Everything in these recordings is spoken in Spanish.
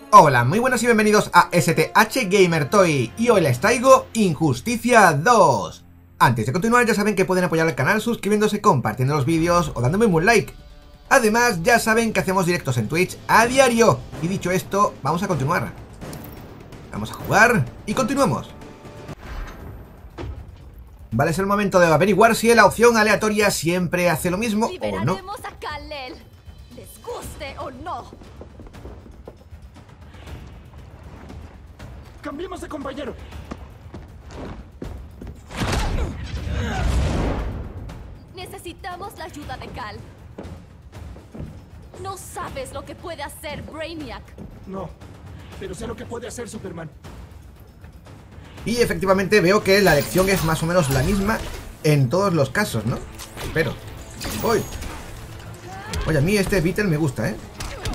Hola, muy buenos y bienvenidos a STH Gamer Toy, y hoy les traigo Injusticia 2. Antes de continuar, ya saben que pueden apoyar al canal suscribiéndose, compartiendo los vídeos o dándome un like. Además, ya saben que hacemos directos en Twitch a diario. Y dicho esto, vamos a continuar. Vamos a jugar y continuamos. Vale, es el momento de averiguar si la opción aleatoria siempre hace lo mismo o no. A Kal-El, les guste o no. ¡Cambiemos de compañero! Necesitamos la ayuda de Kal. No sabes lo que puede hacer Brainiac. No, pero sé lo que puede hacer Superman. Y efectivamente veo que la lección es más o menos la misma en todos los casos, ¿no? Pero... ¡Voy! Oye, a mí este Beetle me gusta, ¿eh?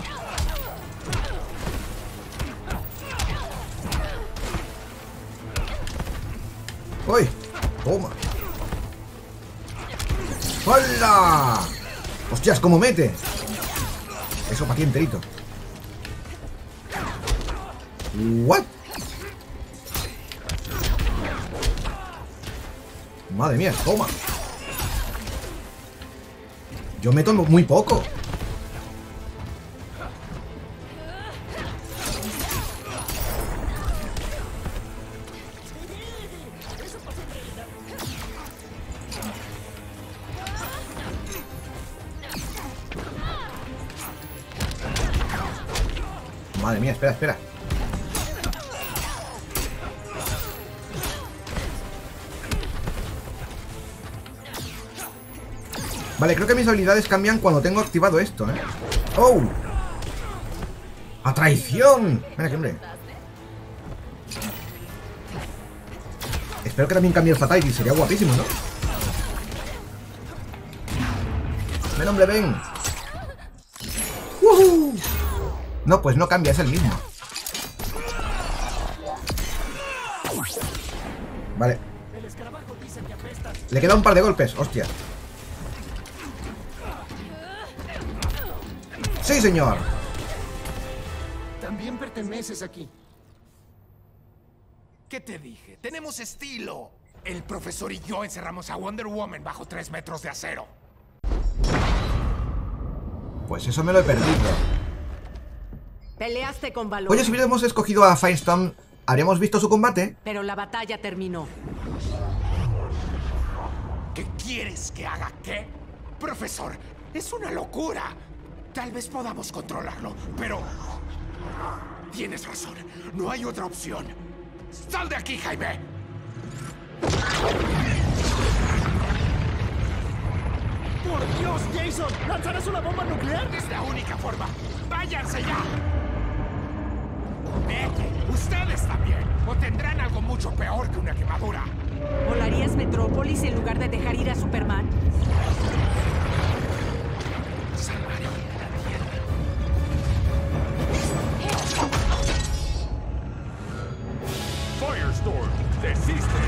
¡Uy! ¡Toma! ¡Hola! ¡Hostias, cómo mete! Eso para aquí enterito. ¿What? Madre mía, toma. Yo meto muy poco. Madre mía, espera, espera. Vale, creo que mis habilidades cambian cuando tengo activado esto, ¿eh? ¡Oh! ¡A traición! Mira que hombre. Espero que también cambie el Fatality, sería guapísimo, ¿no? ¡Ven, hombre, ven! ¡Woohoo! No, pues no cambia, es el mismo. Vale. Le queda un par de golpes, hostia. ¡Sí, señor! También perteneces aquí. ¿Qué te dije? ¡Tenemos estilo! El profesor y yo encerramos a Wonder Woman bajo 3 metros de acero. Pues eso me lo he perdido. Peleaste con valor. Oye, si hubiéramos escogido a Firestorm, ¿habríamos visto su combate? Pero la batalla terminó. ¿Qué quieres que haga qué? Profesor, es una locura. Tal vez podamos controlarlo, pero... Tienes razón. No hay otra opción. ¡Sal de aquí, Jaime! ¡Por Dios, Jason! ¿Lanzarás una bomba nuclear? Es la única forma. ¡Váyanse ya! Vete, ustedes también. O tendrán algo mucho peor que una quemadura. ¿Volarías Metrópolis en lugar de dejar ir a Superman? Salvaré la tierra. Firestorm, desiste.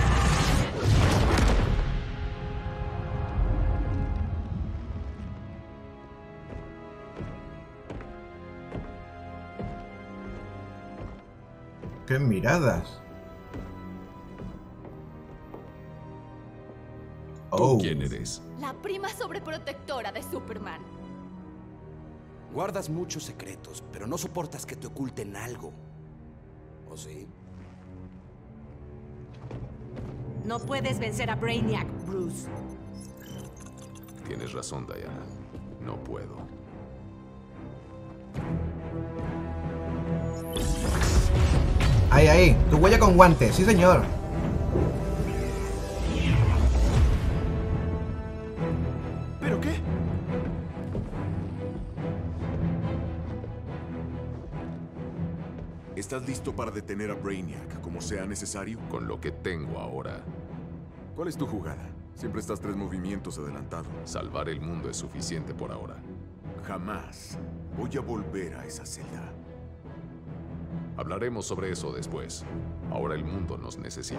¡Qué miradas! ¿Tú quién eres? La prima sobreprotectora de Superman. Guardas muchos secretos, pero no soportas que te oculten algo. ¿O sí? No puedes vencer a Brainiac, Bruce. Tienes razón, Diana. No puedo. Ahí, ahí, tu huella con guantes, sí señor. ¿Pero qué? ¿Estás listo para detener a Brainiac, como sea necesario? Con lo que tengo ahora, ¿Cuál es tu jugada? Siempre estás 3 movimientos adelantado. salvar el mundo es suficiente por ahora. Jamás voy a volver a esa celda. Hablaremos sobre eso después. Ahora el mundo nos necesita.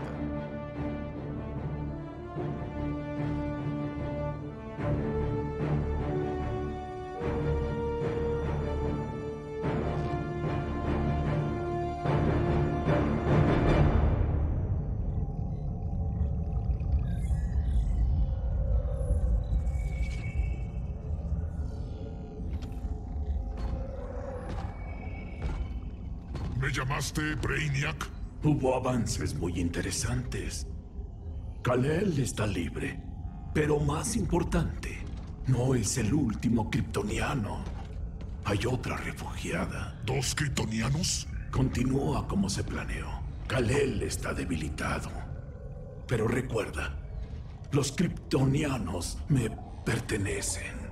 ¿Me llamaste Brainiac? Hubo avances muy interesantes. Kal-El está libre, pero más importante, no es el último kryptoniano. Hay otra refugiada. ¿2 kryptonianos? Continúa como se planeó. Kal-El está debilitado. Pero recuerda, los kryptonianos me pertenecen.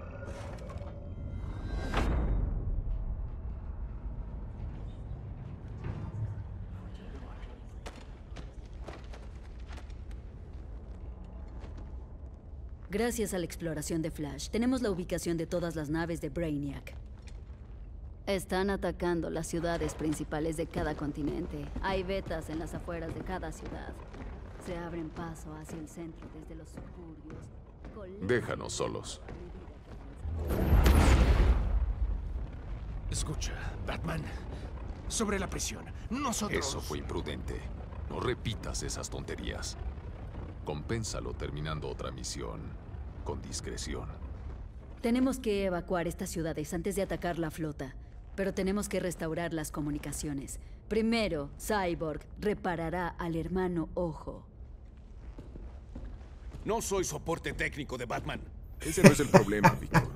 Gracias a la exploración de Flash, tenemos la ubicación de todas las naves de Brainiac. Están atacando las ciudades principales de cada continente. Hay vetas en las afueras de cada ciudad. Se abren paso hacia el centro desde los suburbios. Déjanos solos. Escucha, Batman. Sobre la prisión, nosotros... Eso fue imprudente. No repitas esas tonterías. Compénsalo terminando otra misión. Con discreción. Tenemos que evacuar estas ciudades antes de atacar la flota. Pero tenemos que restaurar las comunicaciones. Primero, Cyborg reparará al hermano Ojo. No soy soporte técnico de Batman. Ese no es el problema, Víctor.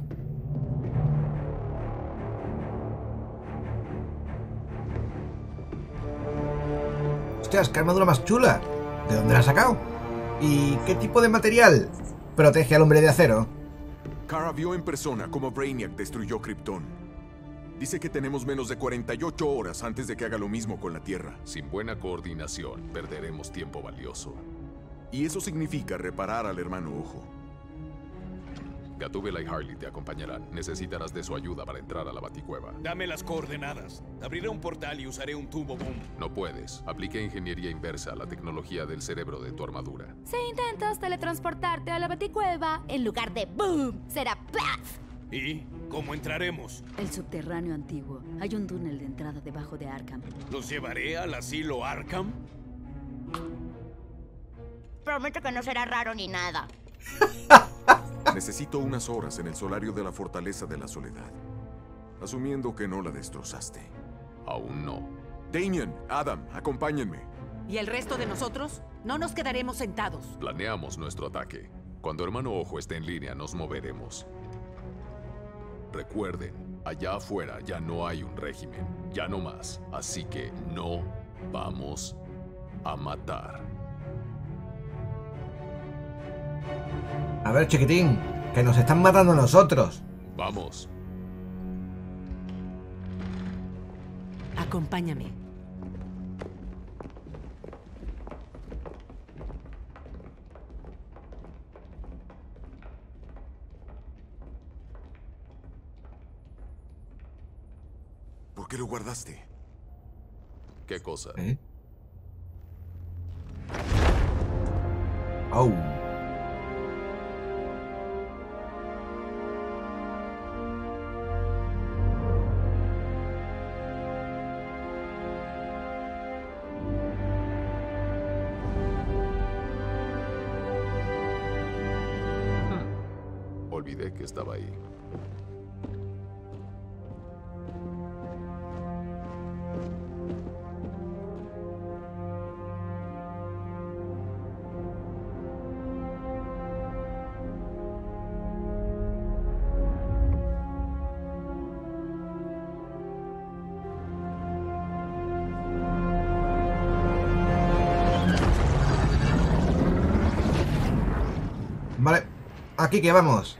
Hostias, qué armadura más chula. ¿De dónde la has sacado? ¿Y qué tipo de material protege al hombre de acero? Kara vio en persona cómo Brainiac destruyó Krypton. Dice que tenemos menos de 48 horas antes de que haga lo mismo con la Tierra. Sin buena coordinación, perderemos tiempo valioso. Y eso significa reparar al hermano Ojo. Gatúbela y Harley te acompañarán. Necesitarás de su ayuda para entrar a la Baticueva. Dame las coordenadas. Abriré un portal y usaré un tubo boom. No puedes. Aplica ingeniería inversa a la tecnología del cerebro de tu armadura. Si intentas teletransportarte a la Baticueva, en lugar de boom, será plaf. ¿Y cómo entraremos? El subterráneo antiguo. Hay un túnel de entrada debajo de Arkham. ¿Los llevaré al asilo Arkham? Prometo que no será raro ni nada. Necesito unas horas en el solario de la Fortaleza de la Soledad. Asumiendo que no la destrozaste. Aún no. Damian, Adam, acompáñenme. ¿Y el resto de nosotros? No nos quedaremos sentados. Planeamos nuestro ataque. Cuando hermano Ojo esté en línea, nos moveremos. Recuerden, allá afuera ya no hay un régimen. Ya no más. Así que no vamos a matar. A ver, chiquitín, que nos están matando a nosotros. Vamos. Acompáñame. ¿Por qué lo guardaste? ¿Qué cosa? Oh. Olvidé que estaba ahí. Vale, aquí que vamos.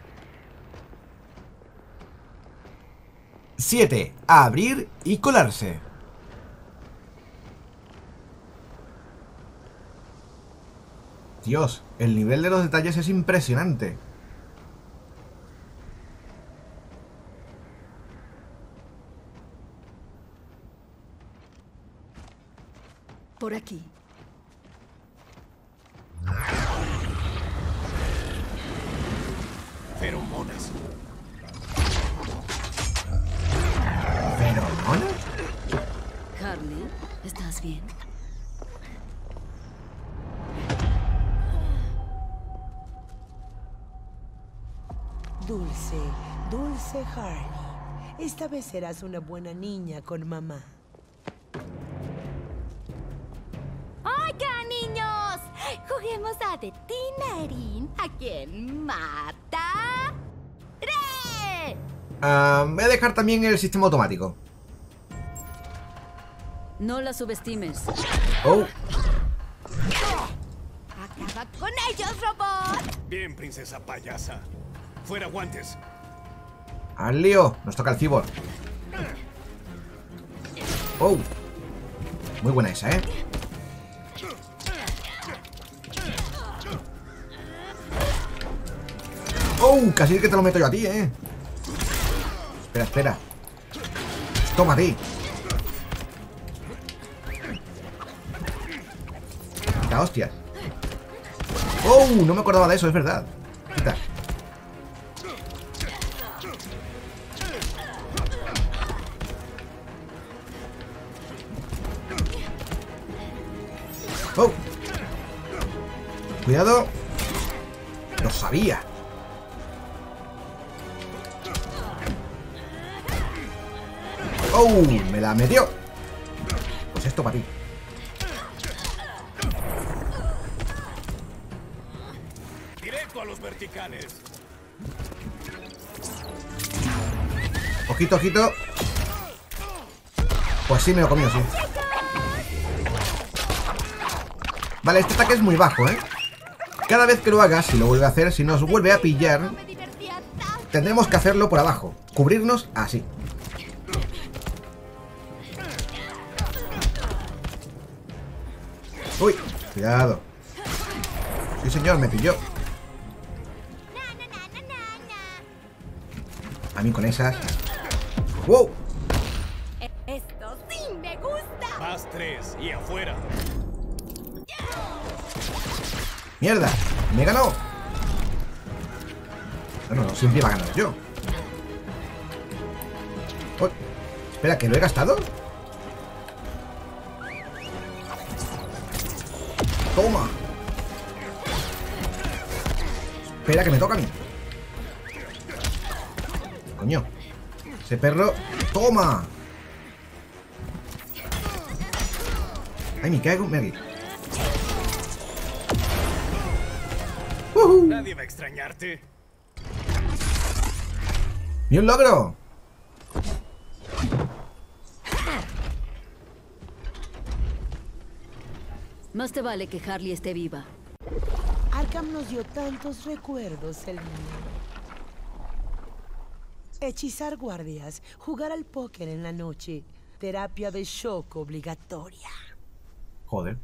7. Abrir y colarse. Dios, el nivel de los detalles es impresionante. Por aquí. Feromonas. ¿Feromonas? Harley, ¿estás bien? Dulce Harley. Esta vez serás una buena niña con mamá. Juguemos a The Tinarin. ¿A quién mata? ¡Re! Voy a dejar también el sistema automático. No la subestimes. Oh. ¡Acaba con ellos, robot! Bien, princesa payasa. Fuera guantes. Al lío. Nos toca el cyborg. Oh. Muy buena esa, ¿eh? Oh, casi que te lo meto yo a ti, ¿eh? Espera, espera. Toma a ti. La hostia. Oh, no me acordaba de eso, es verdad. Quita. Oh. Cuidado. Lo sabía. Oh, me la metió. Pues esto para ti. Directo a los verticales. Ojito, ojito. Pues sí, me lo comió, sí. Vale, este ataque es muy bajo, ¿eh? Cada vez que lo hagas, si lo vuelve a hacer, si nos vuelve a pillar, tendremos que hacerlo por abajo. Cubrirnos así. Uy, cuidado. Sí, señor, me pilló. A mí con esas. ¡Wow! Esto sí me gusta. Más 3 y afuera. ¡Mierda! ¡Me ganó! Bueno, no siempre iba a ganar yo. Oh, espera, ¿que lo he gastado? ¡Toma! Espera, que me toca a mí. Coño. Ese perro... ¡Toma! ¡Ay, me cago! Mira aquí. Nadie va a extrañarte. ¡Ni un logro! Más te vale que Harley esté viva. Arkham nos dio tantos recuerdos, el niño. Hechizar guardias, jugar al póker en la noche, terapia de shock obligatoria. Joder.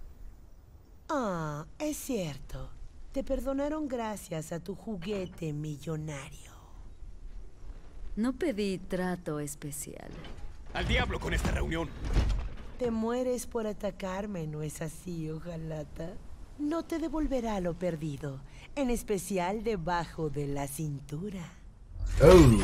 Ah, es cierto. Te perdonaron gracias a tu juguete millonario. No pedí trato especial. Al diablo con esta reunión. Te mueres por atacarme, ¿no es así, ojalata? No te devolverá lo perdido, en especial debajo de la cintura. Oh.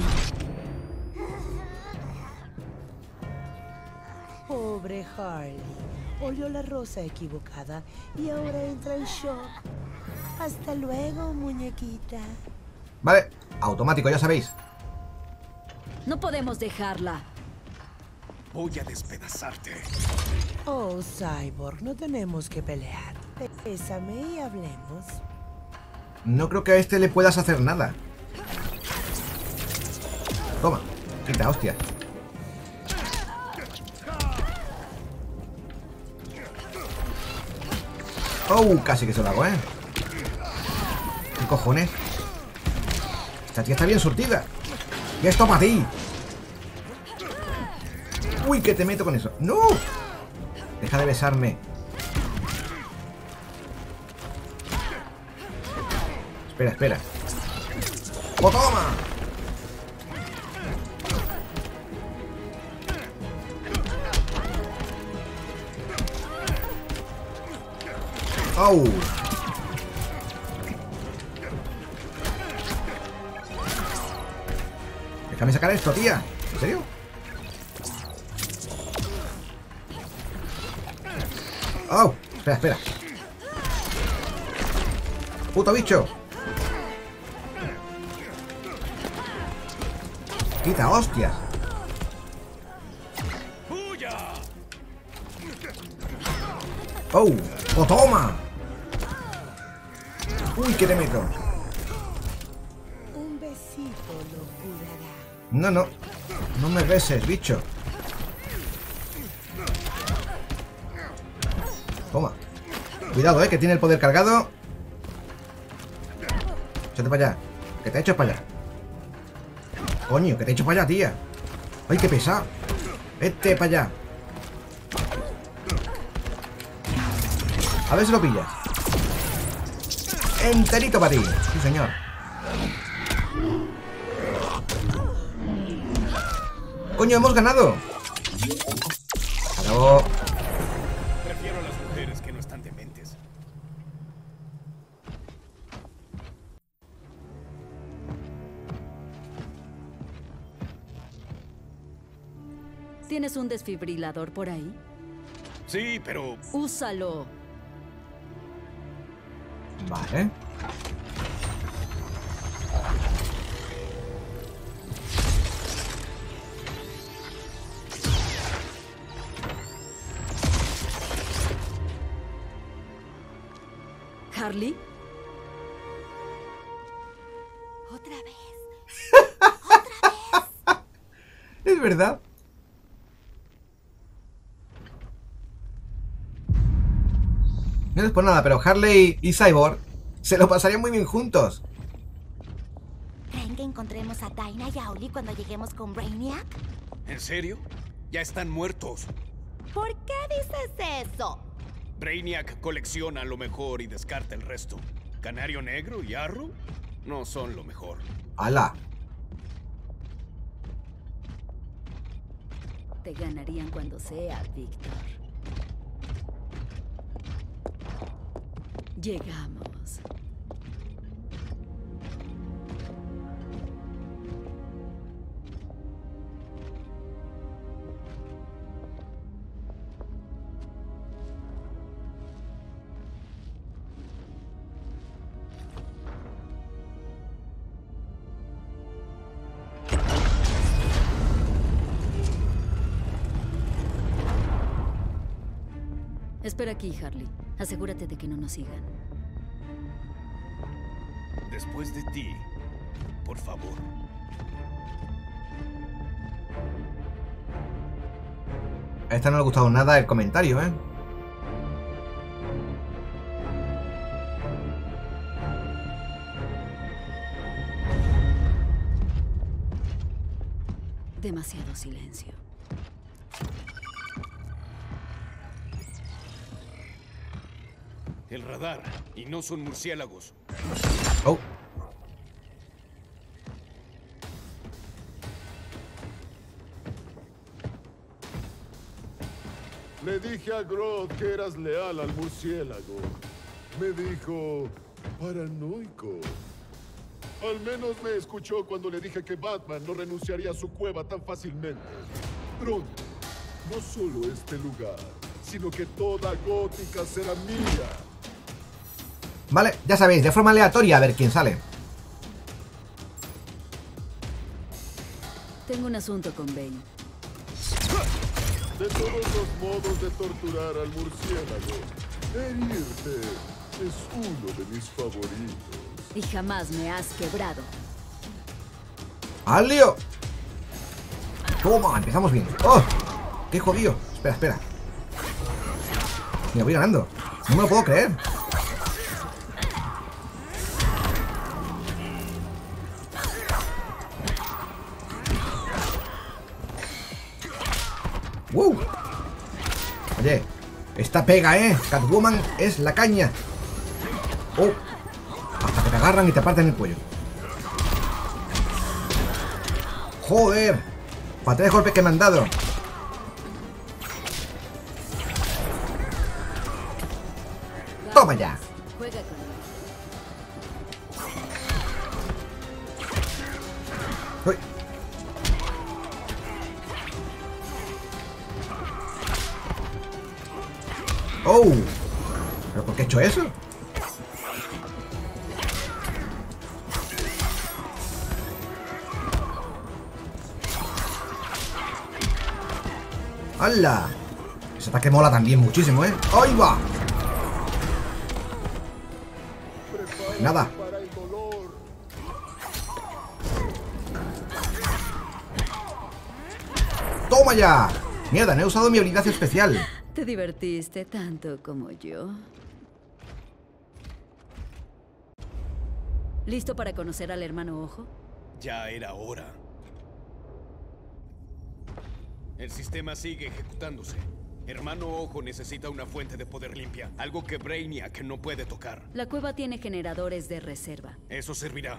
Pobre Harley. Olió la rosa equivocada y ahora entra en shock. Hasta luego, muñequita. Vale, automático, ya sabéis. No podemos dejarla. Voy a despedazarte. Oh, Cyborg, no tenemos que pelear. Bésame y hablemos. No creo que a este le puedas hacer nada. Toma, quita, hostia. Oh, casi que se lo hago, ¿eh? ¿Qué cojones? Esta tía está bien surtida. Y esto para ti. Uy, que te meto con eso. ¡No! Deja de besarme. Espera, espera. ¡Oh, toma! ¡Oh! Déjame sacar esto, tía. ¿En serio? ¡Oh! Espera, espera. ¡Puto bicho! ¡Quita, hostias! ¡Oh! ¡Oh, toma! Uy, que te meto. Un besito lo curará. No, no. No me beses, bicho. Toma. Cuidado, que tiene el poder cargado. Échate para allá. Que te he hecho para allá. Coño, que te he hecho para allá, tía. Ay, qué pesado. Vete para allá. A ver si lo pillas. Enterito para ti. Sí, señor. Coño, hemos ganado. Acabó. Prefiero a las mujeres que no están dementes. ¿Tienes un desfibrilador por ahí? Sí, pero... Úsalo. Vale. ¿Harley? Otra vez. Es verdad. No es por nada, pero Harley y Cyborg se lo pasarían muy bien juntos. ¿Creen que encontremos a Dyna y a Oli cuando lleguemos con Brainiac? ¿En serio? Ya están muertos. ¿Por qué dices eso? Brainiac colecciona lo mejor y descarta el resto. Canario Negro y Arrow no son lo mejor. ¡Hala! Te ganarían cuando sea, Víctor. Llegamos. Espera aquí, Harley. Asegúrate de que no nos sigan. Después de ti, por favor. A esta no le ha gustado nada el comentario, ¿eh? Demasiado silencio. El radar, y no son murciélagos. Oh. Le dije a Grodd que eras leal al murciélago. Me dijo... paranoico. Al menos me escuchó cuando le dije que Batman no renunciaría a su cueva tan fácilmente. Pronto, no solo este lugar, sino que toda Gótica será mía. Vale, ya sabéis, de forma aleatoria, a ver quién sale. Tengo un asunto con Bane. De todos los modos de torturar al murciélago, herirte es uno de mis favoritos. Y jamás me has quebrado. ¡Al lío! Toma, empezamos bien. ¡Oh! ¡Qué jodido! Espera, espera. Me voy ganando. No me lo puedo creer. ¡Wow! Oye, esta pega, Catwoman es la caña. ¡Oh! Hasta que te agarran y te parten el cuello. ¡Joder! Para 3 golpes que me han dado. ¡Toma ya! Juega con ¡Uy! ¡Oh! ¿Pero por qué he hecho eso? ¡Hala! Ese ataque mola también muchísimo, ¡Ahí va! Prepara Nada. ¡Toma ya! Mierda, no he usado mi habilidad especial. ¿Te divertiste tanto como yo? ¿Listo para conocer al hermano Ojo? Ya era hora. El sistema sigue ejecutándose. Hermano Ojo necesita una fuente de poder limpia, algo que Brainiac no puede tocar. La cueva tiene generadores de reserva. Eso servirá.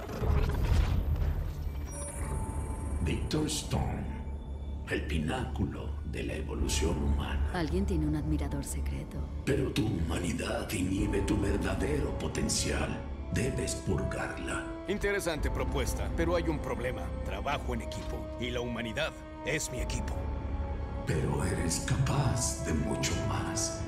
Victor Stone, el pináculo de la evolución humana. Alguien tiene un admirador secreto. Pero tu humanidad inhibe tu verdadero potencial. Debes purgarla. Interesante propuesta, pero hay un problema. Trabajo en equipo, y la humanidad es mi equipo. Pero eres capaz de mucho más.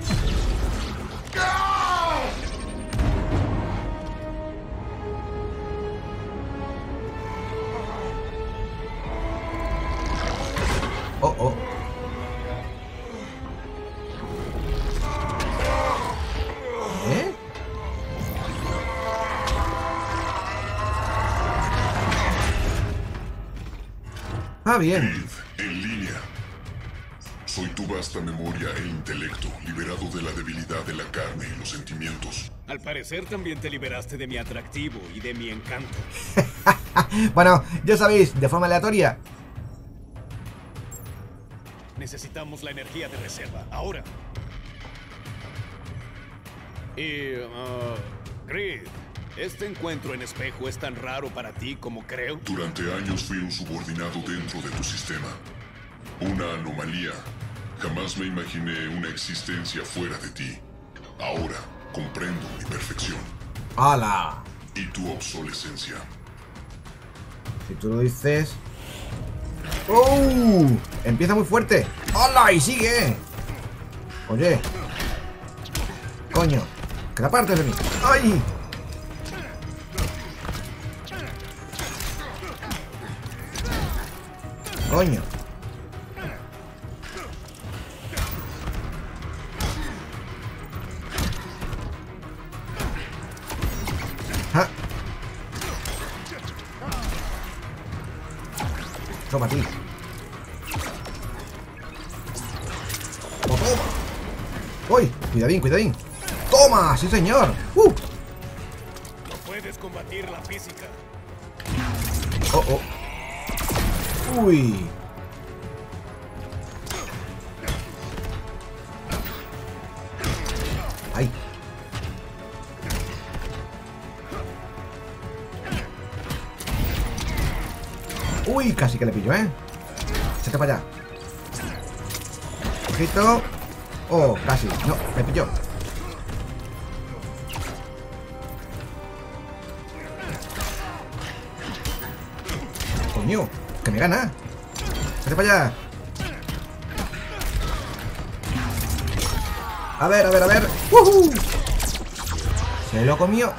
Oh, oh. ¿Eh? Ah, bien. En línea. Soy tu vasta memoria e intelecto, liberado de la debilidad de la carne y los sentimientos. Al parecer también te liberaste de mi atractivo y de mi encanto. Bueno, ya sabéis, de forma aleatoria. Necesitamos la energía de reserva, ahora. Y, Grid, ¿este encuentro en espejo es tan raro para ti como creo? Durante años fui un subordinado dentro de tu sistema. Una anomalía. Jamás me imaginé una existencia fuera de ti. Ahora comprendo mi perfección. ¡Hala! Y tu obsolescencia. Si tú lo dices... ¡Oh! Empieza muy fuerte. ¡Hala! ¡Y sigue! Oye. Coño. Que la partes de mí. ¡Ay! Coño. ¡Ja! Toma, ti. ¡Oh, toma! ¡Uy! Cuidadín, cuidadín. ¡Toma! ¡Sí, señor! No puedes combatir la física. ¡Oh, oh! ¡Uy! ¡Ay! ¡Uy! Casi que le pillo, ¿eh? Échate para allá. Ojito. ¡Oh! Casi. No, me pilló. Coño, que me gana. Échate para allá. A ver, a ver, a ver. ¡Woohoo! Se lo comió.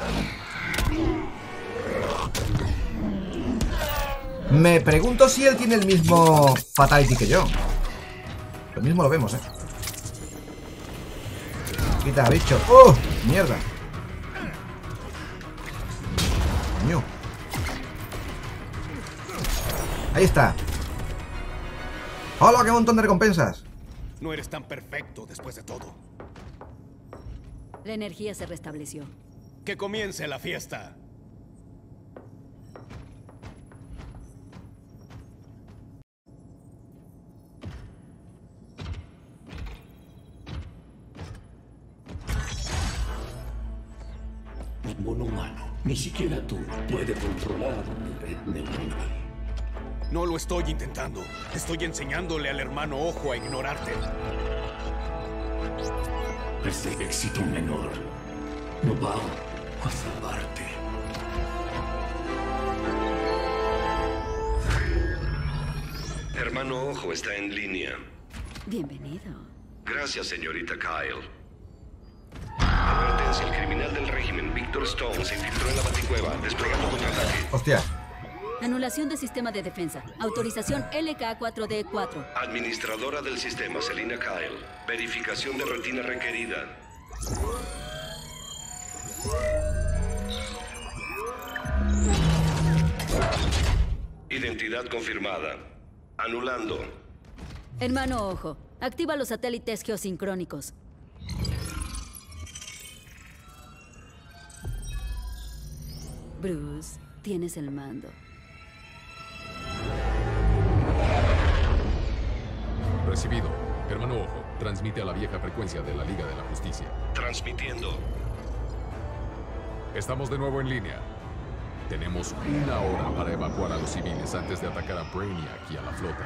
Me pregunto si él tiene el mismo fatality que yo. Lo mismo lo vemos, Quita, bicho. ¡Oh! Mierda. Coño. Ahí está. ¡Hola! ¡Qué montón de recompensas! No eres tan perfecto después de todo. La energía se restableció. ¡Que comience la fiesta! Ningún humano, ni siquiera tú, puede controlar mi red neuronal. No lo estoy intentando. Estoy enseñándole al hermano Ojo a ignorarte. Ese éxito menor no va a salvarte. Hermano Ojo está en línea. Bienvenido. Gracias, señorita Kyle. Advertencia, el criminal del régimen, Victor Stone, se infiltró en la Baticueva, desplegando contraataque. ¡Hostia! Anulación de sistema de defensa. Autorización LK4D4. Administradora del sistema, Selina Kyle. Verificación de rutina requerida. identidad confirmada. Anulando. Hermano Ojo, activa los satélites geosincrónicos. Bruce, tienes el mando. Recibido. Hermano Ojo, transmite a la vieja frecuencia de la Liga de la Justicia. Transmitiendo. Estamos de nuevo en línea. Tenemos 1 hora para evacuar a los civiles antes de atacar a Brainiac y a la flota.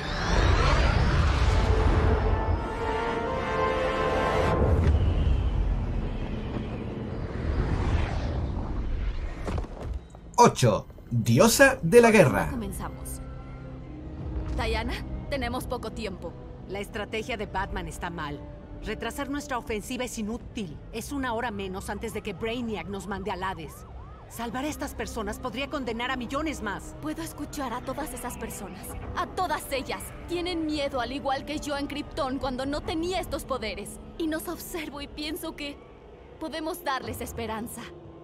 ¡8! Diosa de la guerra. Comenzamos. Diana, tenemos poco tiempo. La estrategia de Batman está mal. Retrasar nuestra ofensiva es inútil. Es 1 hora menos antes de que Brainiac nos mande al Hades. Salvar a estas personas podría condenar a millones más. Puedo escuchar a todas esas personas. A todas ellas. Tienen miedo al igual que yo en Krypton cuando no tenía estos poderes. Y nos observo y pienso que podemos darles esperanza.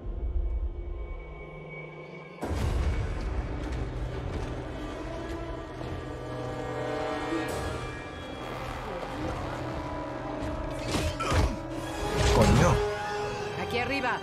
Coño. Aquí arriba.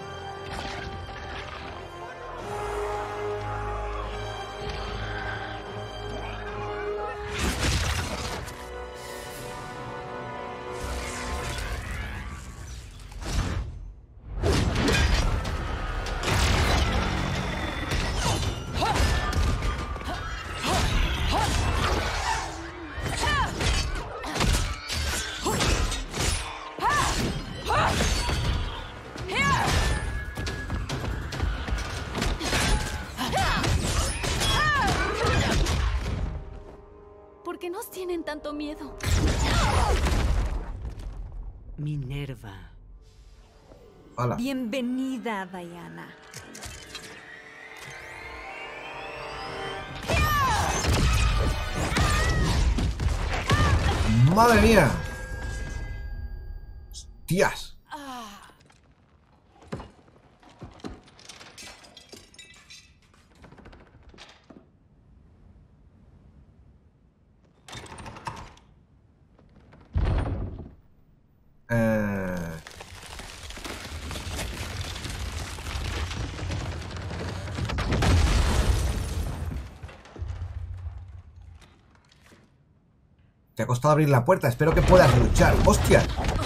¿Por qué nos tienen tanto miedo? Minerva. Hola. Bienvenida, Diana. ¡Madre mía! ¡Hostias! Te ha costado abrir la puerta, espero que puedas luchar. ¡Hostia!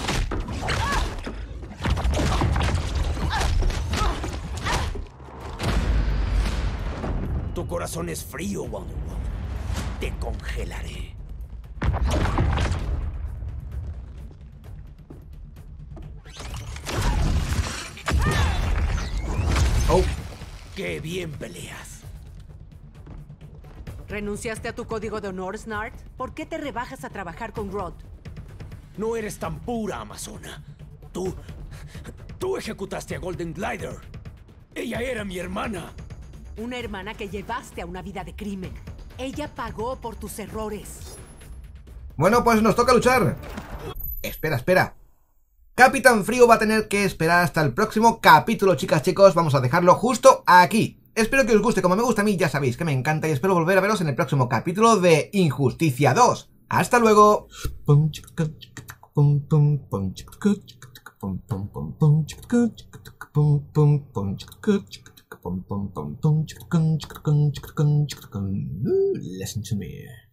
Tu corazón es frío, Wonder Woman. Te congelaré. ¡Oh! ¡Qué bien peleas! ¿Renunciaste a tu código de honor, Snart? ¿Por qué te rebajas a trabajar con Grodd? No eres tan pura, Amazona. Tú ejecutaste a Golden Glider. Ella era mi hermana. Una hermana que llevaste a una vida de crimen. Ella pagó por tus errores. Bueno, pues nos toca luchar. Espera. Capitán Frío va a tener que esperar hasta el próximo capítulo, chicas, chicos. Vamos a dejarlo justo aquí. Espero que os guste como me gusta a mí, ya sabéis que me encanta y espero volver a veros en el próximo capítulo de Injusticia 2. ¡Hasta luego! Listen to me.